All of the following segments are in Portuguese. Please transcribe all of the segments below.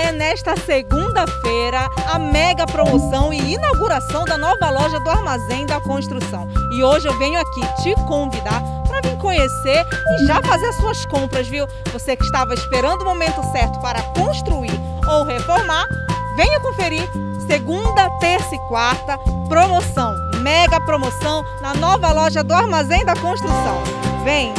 Olha, nesta segunda-feira, a mega promoção e inauguração da nova loja do Armazém da Construção. E hoje eu venho aqui te convidar para vir conhecer e já fazer as suas compras, viu? Você que estava esperando o momento certo para construir ou reformar, venha conferir. Segunda, terça e quarta, promoção, mega promoção na nova loja do Armazém da Construção. Vem!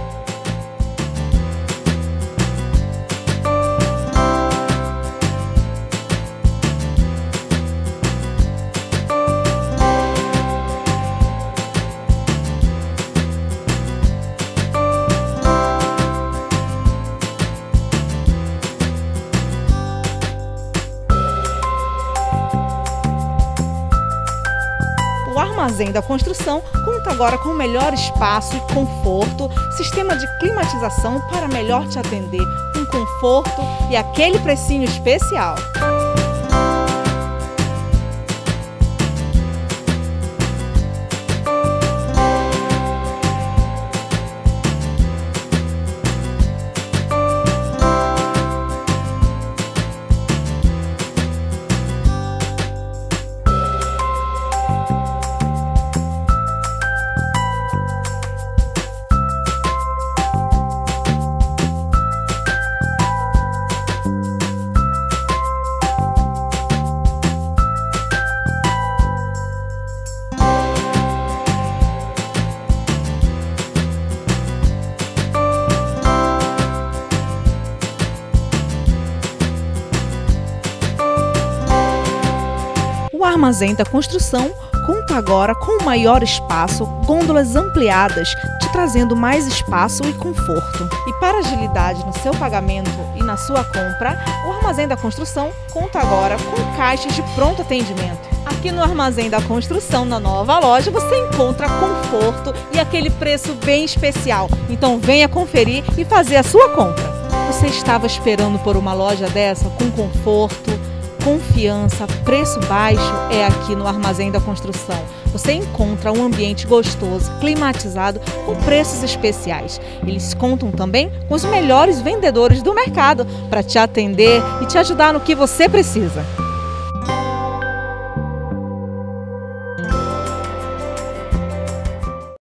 O Armazém da Construção conta agora com melhor espaço e conforto, sistema de climatização para melhor te atender, com conforto e aquele precinho especial. O Armazém da Construção conta agora com maior espaço, gôndolas ampliadas, te trazendo mais espaço e conforto. E para agilidade no seu pagamento e na sua compra, o Armazém da Construção conta agora com caixas de pronto atendimento. Aqui no Armazém da Construção, na nova loja, você encontra conforto e aquele preço bem especial. Então venha conferir e fazer a sua compra. Você estava esperando por uma loja dessa com conforto, confiança, preço baixo? É aqui no Armazém da Construção. Você encontra um ambiente gostoso, climatizado, com preços especiais. Eles contam também com os melhores vendedores do mercado para te atender e te ajudar no que você precisa.